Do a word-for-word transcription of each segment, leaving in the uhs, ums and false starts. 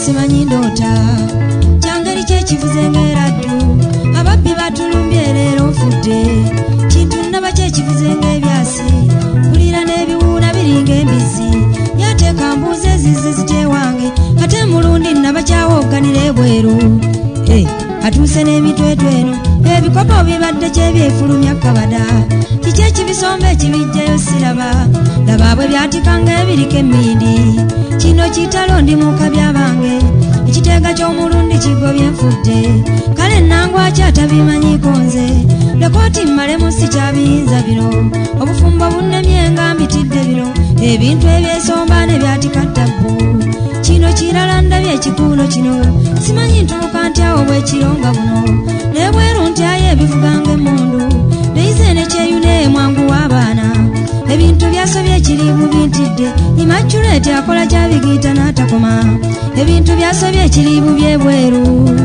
simanyi ndoota kyangeri kyekivuze ng'eraddu ababbi batulumbye leero nfudde kintu nnaba kyekivuze ng'ebyasi mpulira n'ebiwuuna biringa embizi yateeka mbuuza ezize zitewange ate mulundi nnaba kyawogganira ebweru atuuse n'emitwetwe eno ebikopo bibadde kyebyefulumya kabada kiki ekibisomba ekibijjayo siraba laba bwe byatikanga ebiriko emmindi kino kitalo ndi muka byabange ekiteega ky'omulundi kigobye nfudde kale nnangu akyatabimanyiiko nze lekooti mmalemu si kyabiyinza bino obufumbo bunnemye nga mbitidde bino ebintu ebyesomba ne byatika ttabbu kino kirala ndabye ekikuulo kino simanyi ntuuka ntyawo bwekironga buno nebweru ntyayo ebivuganga emmundu neyize nekyeyune mwangu w'abaana ebintu byasobye ekirimu bintidde imaculate akola kyabigiita n'atakoma ebintu byasobye ekirimu byebweru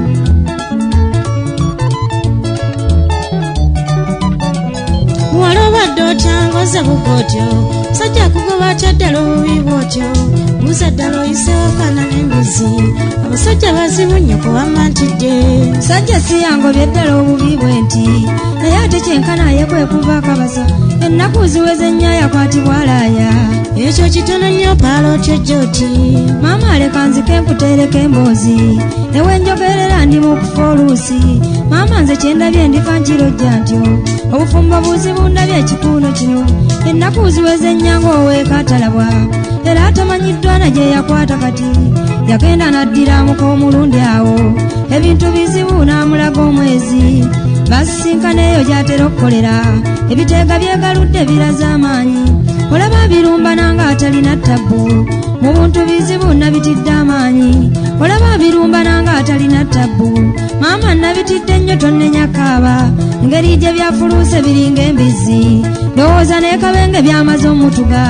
muwala obadde otyangoze bugotyo sajja kugoba atya ddala obubi bwotyo buza ddala oyiseewakana n'embuzi abasajja bazibu nnyo kuwamma ntidde sajja si yangobye ddala obubi bwe nti naye ate kyenkana ye kwe kuva akabasa ennaku ziweze nnyo yakwatibwa alaaya ekyo kitono nnyo paala otyojja oti maama aleka nzike nkuteereka emboozi ewe njogerera ndi mu kufa oluusi maama nze kyendabye ndifa nkirojja ntyo obufumbo buzibu ndabye ekikuuno kino ennaku ziweze nnyango oweeka atalabwa era atamanyiddwa na gye yakwata kati yagenda naddiramuka omulundi awo ebintu bizibu n'amulaga omwezi basisinkana eyo gy'atera okukolera ebiteega byegaludde biraza amaanyi olaba birumbananga atalina ttabbu mu buntu bizibu nabitidde amaanyi olaba birumbananga atalina ttabbu maama nabitidde nnyo tonnenya kaaba ngeri gye byafuluuse biringa embizzi ndowooza n'ekabenge byamaze omutuga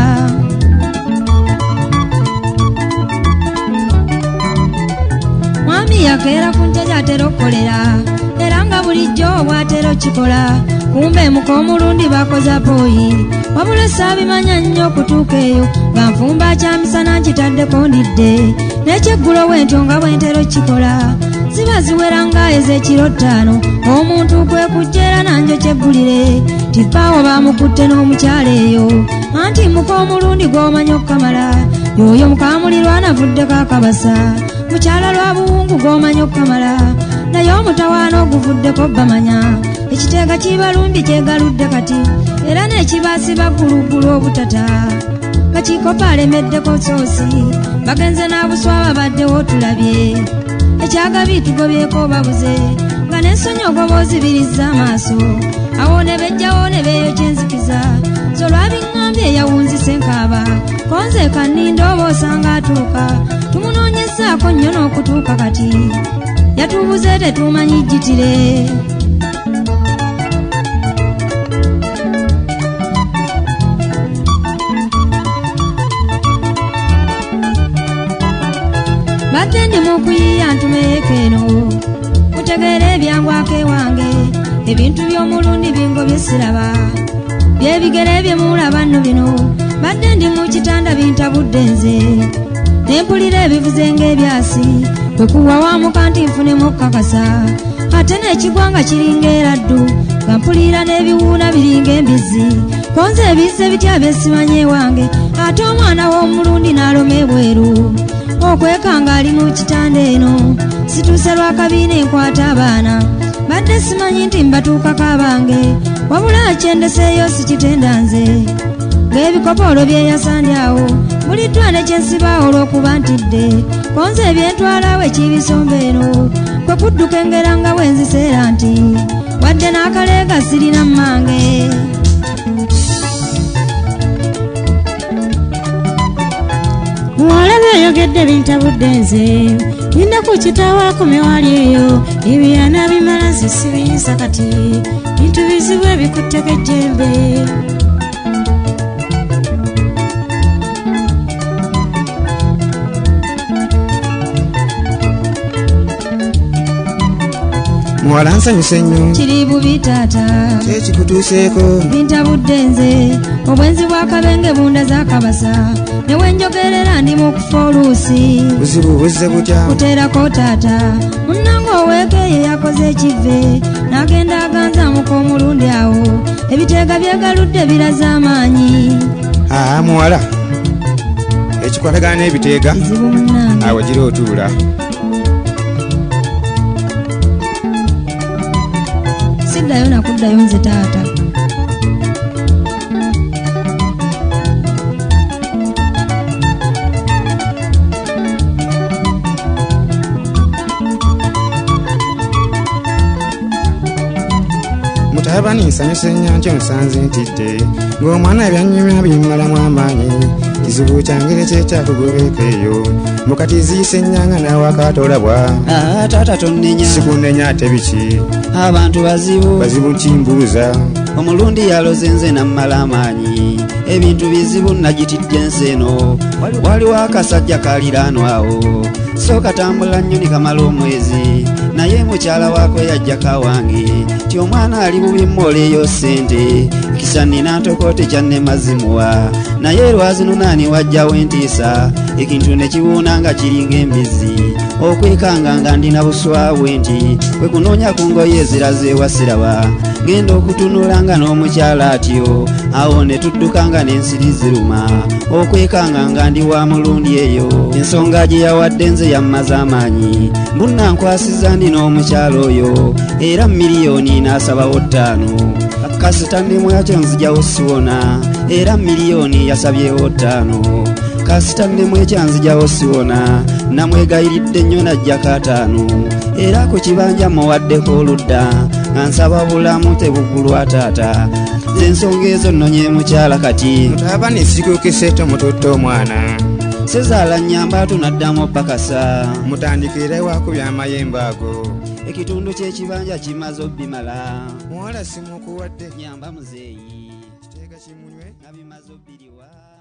mwami yakeera ku nte gy'atera okukolera era nga bulijjo bw'atera okikola kumbe muka omulundi bakoza pooyi wabula saabimanya nnyo okutuuka eyo nga nfumba kyamisana nkitaddeko ndidde n'ekyeggulo bwentyo nga bwentera okikola ziba ziwera nga ez'ekiro ttaano omuntu kwe kujja era nanjo kyeggulire tipaawo bamukutte n'omukyala eyo anti muka omulundi gw'omanya okukamala yoyo mukamulirwa anavuddeko akabasa mukyala lwa buwungu gw'omanya okukamala naye omutawaana oguvuddeko bamanya ekiteega kibalumbye kyegaludde kati era n'ekibaasiba gguluggulu obutata nga kikopa alemeddeko soosi bagenze n'abuswaba baddewo tulabye ekyagabi tugobyeko babuze nga n'ensonyi ogoba ozibirizza amaaso awo ne bejjawo ne beeyokya enzikiza zolwabiŋŋambye eyawunzise nkaaba konze kanninda oba osanga atuuka tumunoonyezaako nnyo n'okutuuka kati yatubuze tetumanyi jjitire badde ndi mu kuyiya ntumeeko eno kutegeera ebyangwako ewange ebintu by'omulundi bingobye siraba byebigere byemulaba nno bino badde ndi mu kitanda bintabudde nze nempulira ebivuze ng'ebyasi kwe kuwa wamuka nti nfunemu okukakasa ate n'ekigwanga kiringa eraddu nga mpulira n'ebiwuuna biringa embizzi konze ebizze bitya byesimanyi ewange ate omwana w'omulundi n'aloma ebweru okwekanga ali mu kitanda eno situuse lwakabiina enkwata abaana badde simanyi nti mbatuukako abange wabula kyendeseeyo sikitenda nze ng'ebikopoolo byeyasandyawo buliddwa ne kyensiba olw'okuba ntidde konze ebyentwalawo ekibisomba eno kwe kudduka engera nga bwenziseera nti wadde n'akaleega sirina mmange muwala byayogedde bintabudde nze ninda ku kitaawo akomewali eyo ebyana bimala nze sibiyinza kati bintu bizibu ebikutteko ejjembe muwala nsanyuse nnyo kiri bubi taata kyekikutuuseeko bintabudde nze obwenzi bw'akabenje bunda z'akabasa ne wenjogerera ndi mu kufa oluusi buzibu buzze butya kuteerako taata munnange oweekeye yakoze ekivve n'agenda aganzaamuka omulundi awo ebiteega byegaludde biraze amaanyi aa muwala ekikwatagana n'ebiteega kizibu munnange awo gira otuula siddayo nakuddayo nze taata mutabani nsanyuse nnyankyo nsanze ntidde ng'omwana ebyanyumya bimmalamu amaanyi kizibu kyangere kyekyakugobeeko eyo mukatiziise ennyanga nawe akatolabwa Ah, taata tonnenya sikunenya ate biki abantu bazibu bazibu ntimbuuza omulundi yaloze nze nammala amaanyi ebintu bizibu nagitidde ensi eno waliwo akasajja kaliranwawo so katambula nnyo ne kamala omwezi naye mukyala waako yajjako awange ti omwana ali bubi mmoleeyo ssente kisa nina ntokoote kyanne mazimuwa naye lwazino naani wajjawo entiisa ekintu ne kiwuuna nga kiringa embizi okwekanga nga ndina buswawe nti kwe kunoonya ku ngoye eziraze ewasiraba genda okutunula nga n'omukyala atyo awo ne tuddukanga n'ensiri ziruma okwekanga nga ndi wa mulundi eyo ensonga gye yawadde nze yammaza amaanyi munnankwasiza ndi n'omukyala oyo era miliyoni n'asabawo ttaano kasita ndimwakyo nzijawo siwona era miliyoni yasabyewo ttaano kasita ndimwekyo nzijawo siwona namwegayiridde nnyo najjako ataano era ku kibanja muwaddeko oludda nga nsaba bulamu tebugulwa taata nze ensonga ezo nnonye mukyala kati mutabani sikukiseeto mututte omwana sezaala nnyamba tunaddamu bakasa mutandikire wakubya amayembe ago ekitundu ky'ekibanja kimaze obbimala muwala simukuwadde nyamba muzeeyi kiteega kimunywe nga bimaze obbiriwa